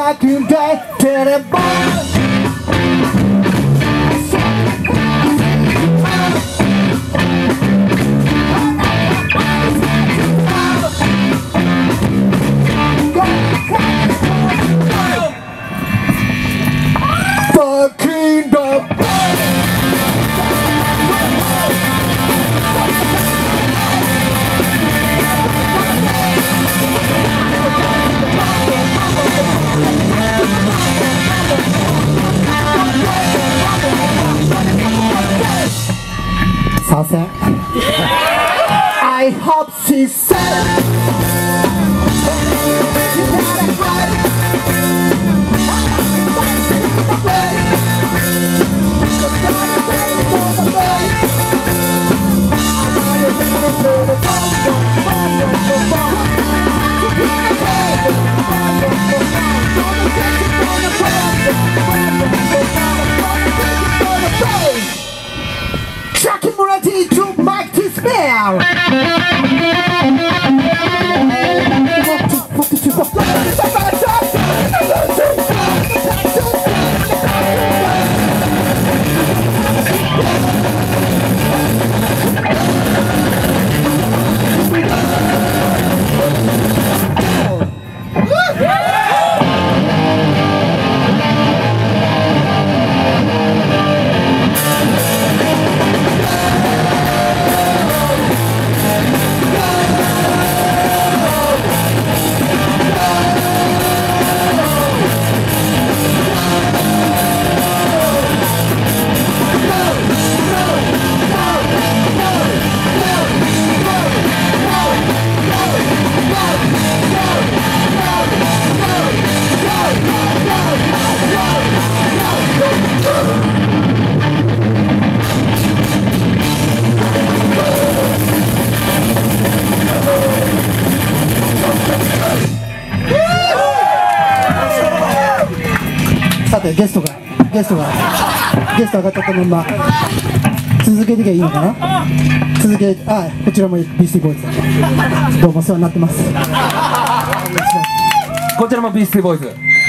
くでテレボさせん I hope she said Chuck him ready to make this spell.さてゲスト上がっちゃったまんま続けてきゃいいのかな。こちらもビースティーボーイズどうもお世話になってます。 こちらもビースティーボーイズ